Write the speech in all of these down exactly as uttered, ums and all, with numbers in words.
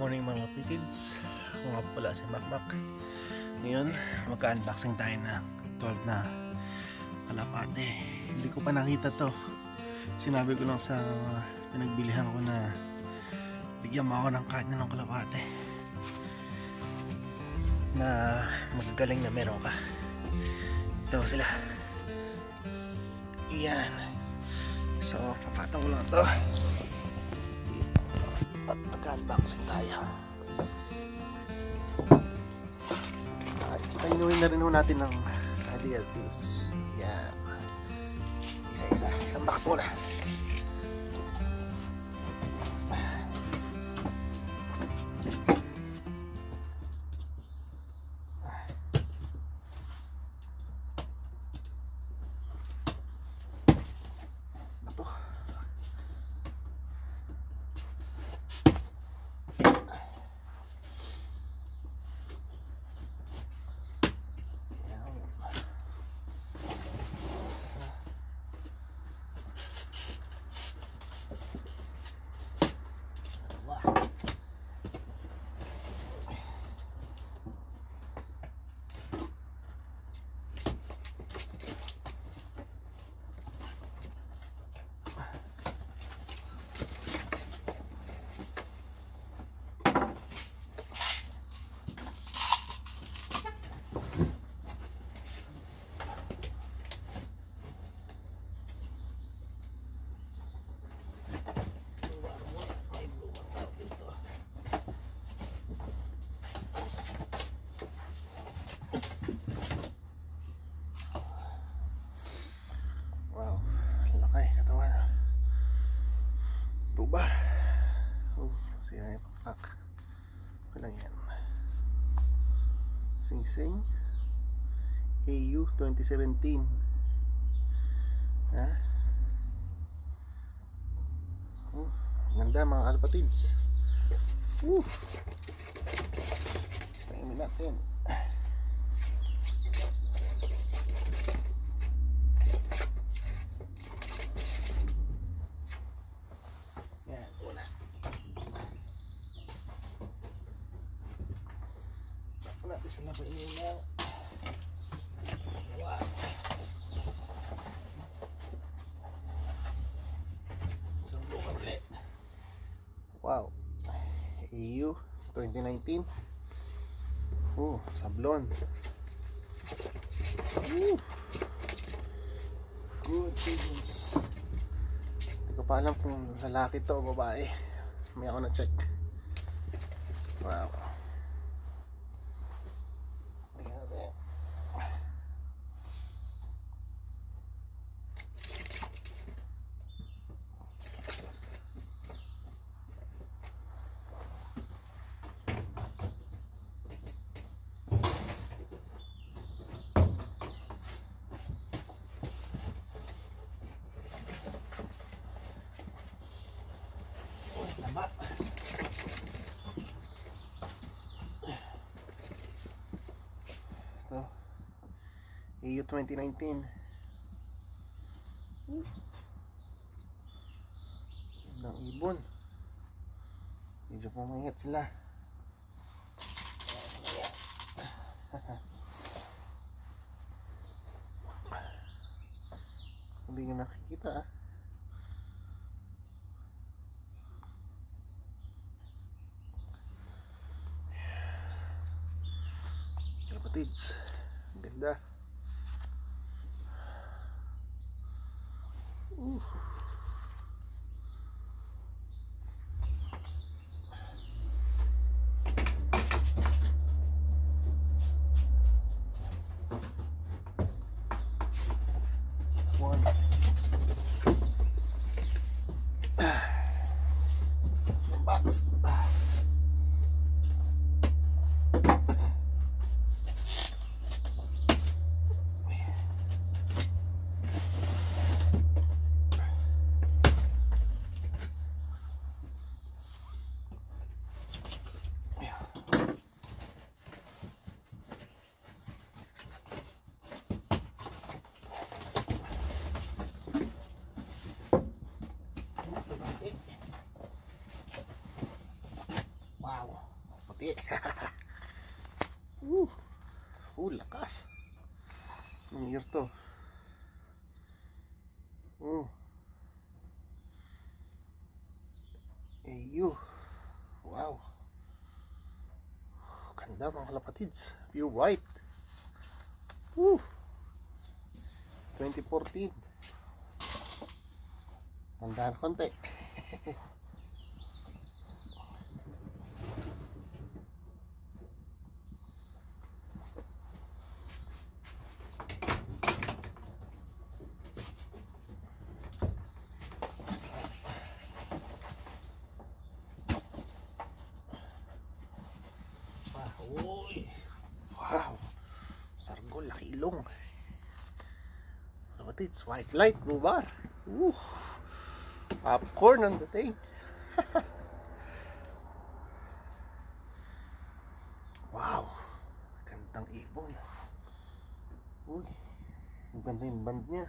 morning mga pitids. Ako nga pala si Makmak. Ngayon magka-unboxing tayo na twelve na kalapate. Hindi ko pa nakita to. Sinabi ko lang sa pinagbilihan ko na bigyan mo ako ng kahit na ng kalapate na magagaling na meron ka. Ito sila. Iyan. So papatong ko lang to at mag-unboxing tayo. Painuin na rin natin ng D L Ts. Yan. Isa-isa. Isang box muna. Bubar. Oh, sira yung pack. Walang yan. Sing Sing A U twenty seventeen. Ha? Oh, ganda mga kalapatids. Uh. Tingnan natin. Natin sa labay nila. Wow. Isang bukan ulit. Wow. A U twenty nineteen. Oh, sablon. Woo. Good things. Hindi ko pa alam kung lalaki to o babae. May ako na check. Wow. Lama. Ito A U twenty nineteen. Ng ibon. Medyo pumayat sila. Hindi nyo nakikita ah. Kapatids, ganda. Uh. One. Box. puti. uh, uh, lakas. Anong year to? Uh. Eyu. Wow. Ganda mga kalapatids. Pure white. Uh. twenty fourteen. Tandaan konti. Uy. Wow. Sargol, laki ilong. Kapatids, white light, blue bar. Woo. Popcorn ang dating. Wow. Gandang ibon. Uy. Ang ganda yung band niya.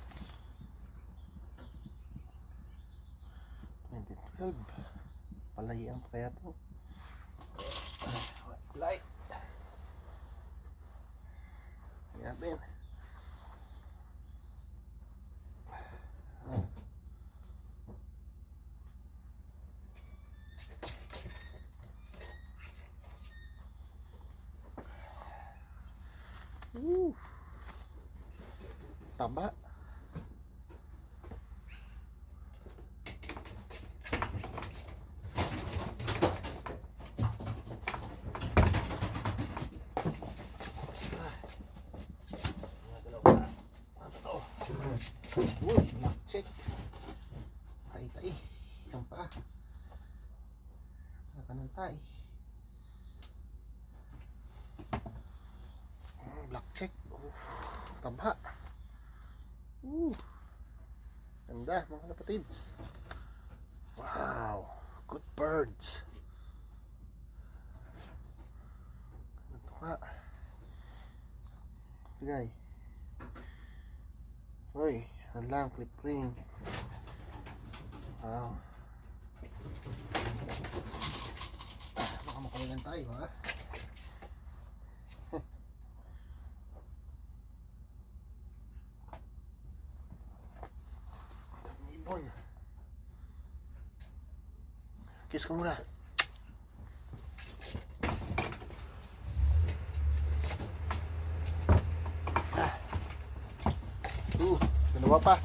twenty twelve. Palayan pa kaya to. White light. Yan natin. Uh, taba. Uy, check. Tay-tay. Yan pa. Nakanantay. Black check. Uh, taba. Uh, ganda mga kapatids. Wow. Good birds. Ito ka. Sige. Uy. Ano lang, clip ring. Wow. Ah, baka makalingan tayo, ha? Daming ibon. Kiss ko muna. Ah. Uh. Dalawa pa.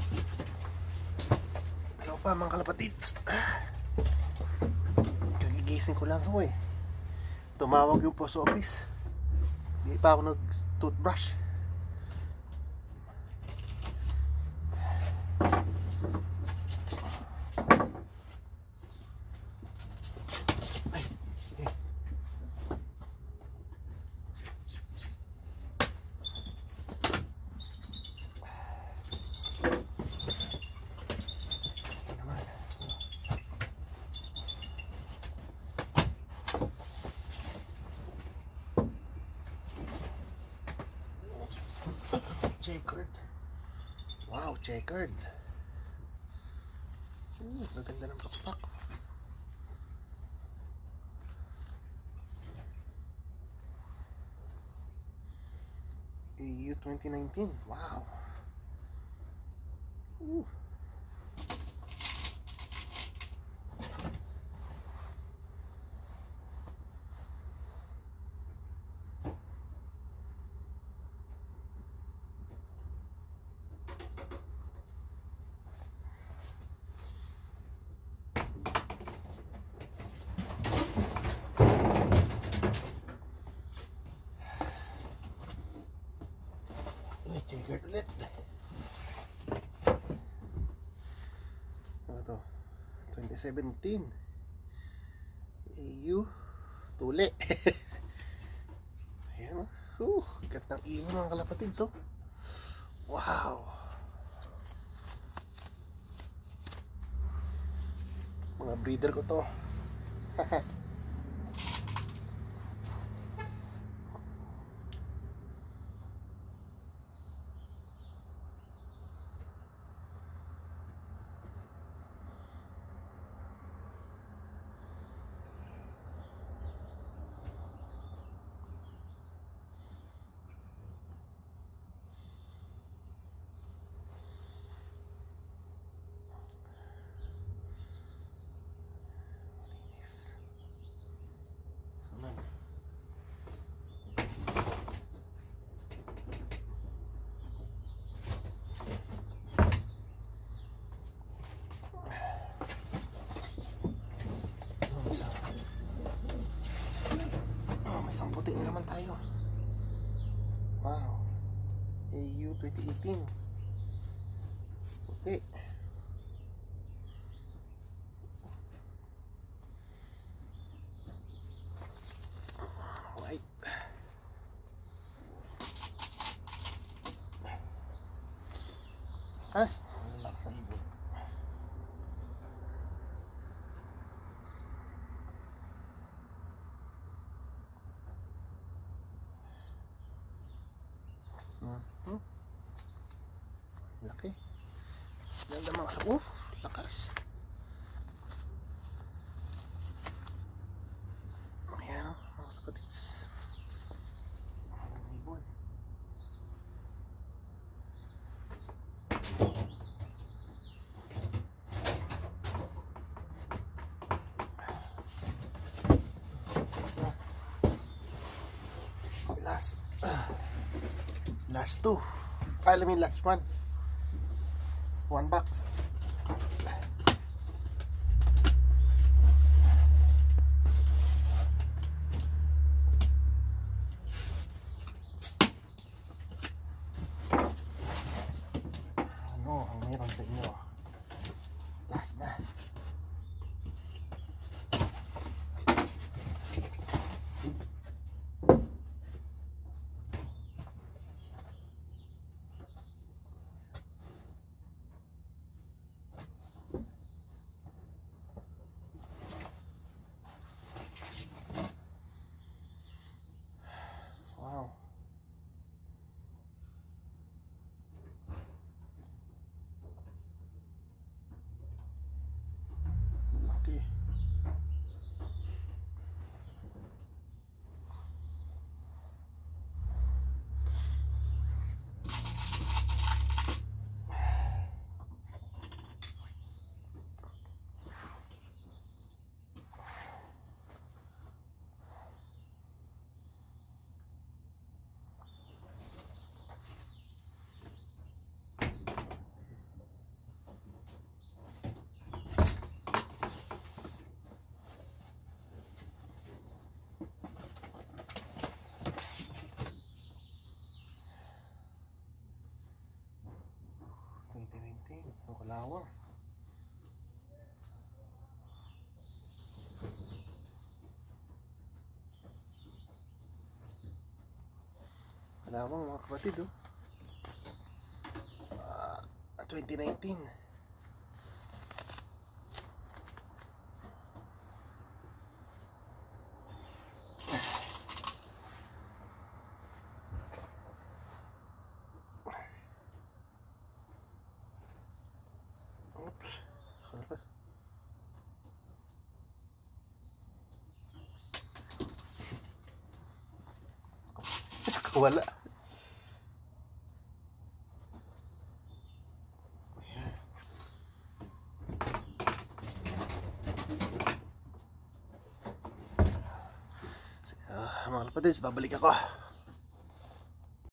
Dalawa pa mga kalapatids. Kagigising ko lang ako eh. Tumawag yung post office. Di pa ako nag-toothbrush. Ay, sige. Checkered. Wow, checkered. Uh, maganda ng pakpak. A U twenty nineteen. Wow. Uh. Checkered ulit. Ano to? twenty seventeen. A U tuli. Ayan o. Uh, gandang ibon mga kalapatids oh. Wow. Mga breeder ko to. naman tayo. Wow. A U twenty eighteen. Puti. White. As, lakas ng ibon. Mm-hmm. Laki. Ganda mga ka. Oh, lakas. Ayan o, mga kapatid. Ibon. Last. Last two. I mean last one. One box. Ano ang meron sa inyo? Last na. Wow. Laki. Tinting-tinting, ang kalawang. Kalawang mga kapatid oh. uh, twenty nineteen. Oops. Wala. Uh, mga kapatid, babalik ako.